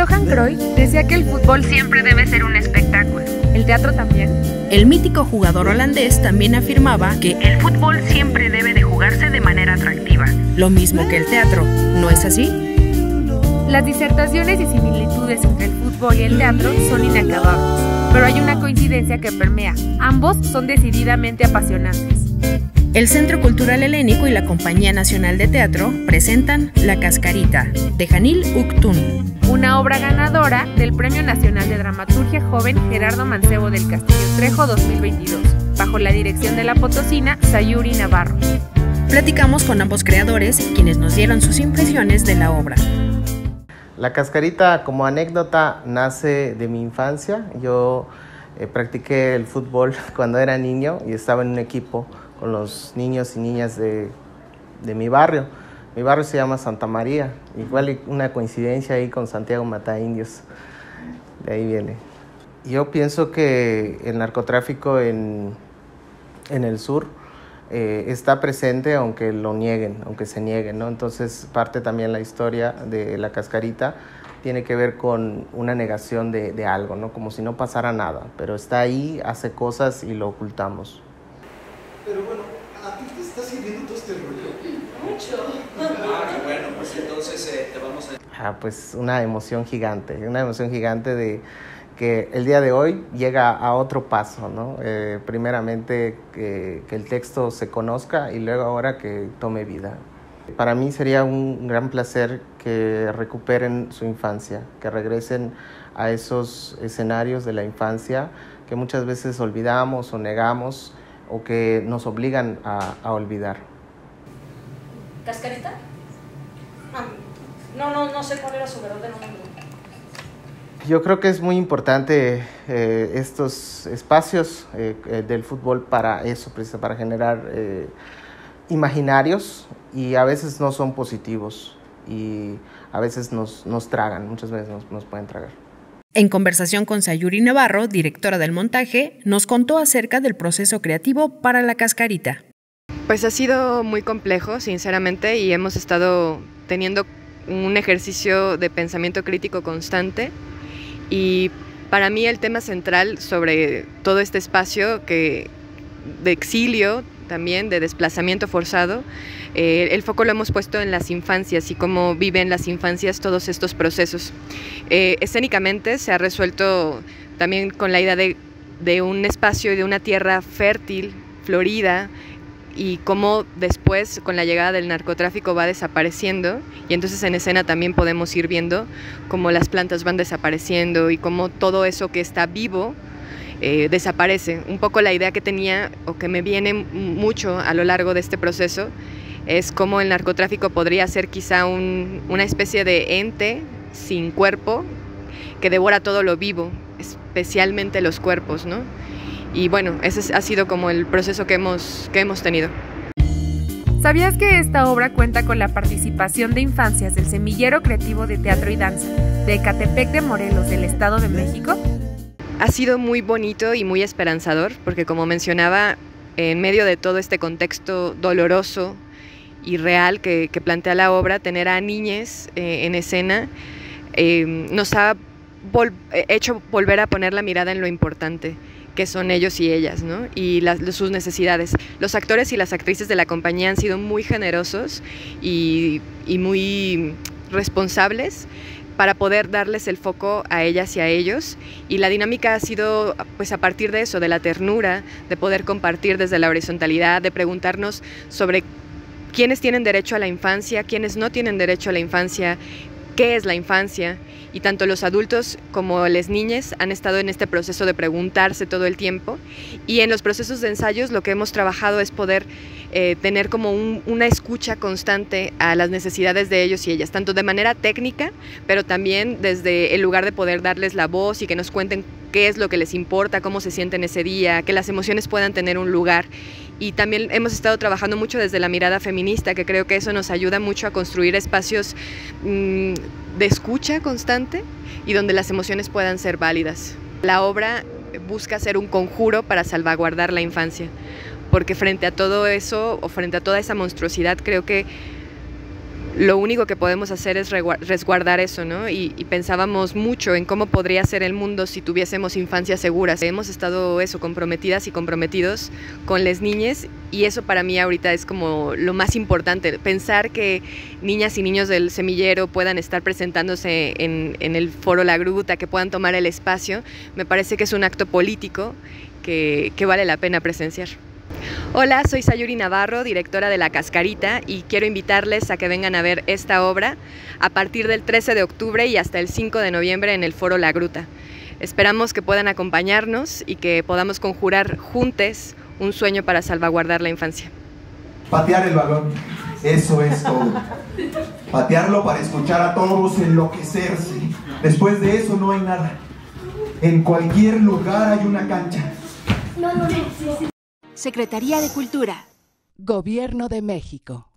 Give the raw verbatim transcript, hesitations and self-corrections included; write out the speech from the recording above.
Johan Cruyff decía que el fútbol siempre debe ser un espectáculo. ¿El teatro también? El mítico jugador holandés también afirmaba que el fútbol siempre debe de jugarse de manera atractiva, lo mismo que el teatro, ¿no es así? Las disertaciones y similitudes entre el fútbol y el teatro son inacabables, pero hay una coincidencia que permea. Ambos son decididamente apasionantes. El Centro Cultural Helénico y la Compañía Nacional de Teatro presentan La Cascarita, de Janil Uktun, una obra ganadora del Premio Nacional de Dramaturgia Joven Gerardo Mancebo del Castillo Trejo dos mil veintidós, bajo la dirección de la potosina Sayuri Navarro. Platicamos con ambos creadores, quienes nos dieron sus impresiones de la obra. La Cascarita, como anécdota, nace de mi infancia. Yo eh, practiqué el fútbol cuando era niño y estaba en un equipo con los niños y niñas de, de mi barrio. Mi barrio se llama Santa María, igual una coincidencia ahí con Santiago Mataindios, de ahí viene. Yo pienso que el narcotráfico en, en el sur eh, está presente aunque lo nieguen, aunque se nieguen, ¿no? Entonces parte también la historia de La Cascarita, tiene que ver con una negación de, de algo, ¿no? Como si no pasara nada, pero está ahí, hace cosas y lo ocultamos. Pero bueno, ¿a ti te está sirviendo todo este rollo? Mucho. Ah, qué bueno, pues entonces eh, te vamos a... Ah, pues una emoción gigante, una emoción gigante de que el día de hoy llega a otro paso, ¿no? Eh, primeramente que, que el texto se conozca y luego ahora que tome vida. Para mí sería un gran placer que recuperen su infancia, que regresen a esos escenarios de la infancia que muchas veces olvidamos o negamos, o que nos obligan a, a olvidar. ¿Cascarita? Ah, no, no, no sé cuál era su verdadero nombre. Yo creo que es muy importante eh, estos espacios eh, eh, del fútbol para eso, para generar eh, imaginarios, y a veces no son positivos y a veces nos, nos tragan, muchas veces nos, nos pueden tragar. En conversación con Sayuri Navarro, directora del montaje, nos contó acerca del proceso creativo para La Cascarita. Pues ha sido muy complejo, sinceramente, y hemos estado teniendo un ejercicio de pensamiento crítico constante. Y para mí el tema central sobre todo este espacio que, de exilio, también de desplazamiento forzado, eh, el foco lo hemos puesto en las infancias y cómo viven las infancias todos estos procesos. Eh, escénicamente se ha resuelto también con la idea de, de un espacio y de una tierra fértil, florida, y cómo después con la llegada del narcotráfico va desapareciendo, y entonces en escena también podemos ir viendo cómo las plantas van desapareciendo y cómo todo eso que está vivo Eh, desaparece. Un poco la idea que tenía o que me viene mucho a lo largo de este proceso es cómo el narcotráfico podría ser quizá un, una especie de ente sin cuerpo que devora todo lo vivo, especialmente los cuerpos, ¿no? Y bueno, ese ha sido como el proceso que hemos, que hemos tenido. ¿Sabías que esta obra cuenta con la participación de infancias del Semillero Creativo de Teatro y Danza de Ecatepec de Morelos, del Estado de México? Ha sido muy bonito y muy esperanzador, porque como mencionaba, en medio de todo este contexto doloroso y real que, que plantea la obra, tener a niñes eh, en escena eh, nos ha vol- hecho volver a poner la mirada en lo importante que son ellos y ellas, ¿no? Y las, sus necesidades. Los actores y las actrices de la compañía han sido muy generosos y, y muy responsables para poder darles el foco a ellas y a ellos, y la dinámica ha sido pues a partir de eso, de la ternura, de poder compartir desde la horizontalidad, de preguntarnos sobre quiénes tienen derecho a la infancia, quiénes no tienen derecho a la infancia, qué es la infancia, y tanto los adultos como las niñas han estado en este proceso de preguntarse todo el tiempo, y en los procesos de ensayos lo que hemos trabajado es poder eh, tener como un, una escucha constante a las necesidades de ellos y ellas, tanto de manera técnica, pero también desde el lugar de poder darles la voz y que nos cuenten qué es lo que les importa, cómo se sienten ese día, que las emociones puedan tener un lugar. Y también hemos estado trabajando mucho desde la mirada feminista, que creo que eso nos ayuda mucho a construir espacios mmm, de escucha constante y donde las emociones puedan ser válidas. La obra busca ser un conjuro para salvaguardar la infancia, porque frente a todo eso, o frente a toda esa monstruosidad, creo que lo único que podemos hacer es resguardar eso, ¿no? Y, y pensábamos mucho en cómo podría ser el mundo si tuviésemos infancias seguras. Hemos estado eso, comprometidas y comprometidos con las niñas, y eso para mí ahorita es como lo más importante, pensar que niñas y niños del semillero puedan estar presentándose en, en el Foro La Gruta, que puedan tomar el espacio, me parece que es un acto político que, que vale la pena presenciar. Hola, soy Sayuri Navarro, directora de La Cascarita, y quiero invitarles a que vengan a ver esta obra a partir del trece de octubre y hasta el cinco de noviembre en el Foro La Gruta. Esperamos que puedan acompañarnos y que podamos conjurar juntos un sueño para salvaguardar la infancia. Patear el balón, eso es todo. Patearlo para escuchar a todos enloquecerse. Después de eso no hay nada. En cualquier lugar hay una cancha. No, no, no. Sí, sí. Secretaría de Cultura. Gobierno de México.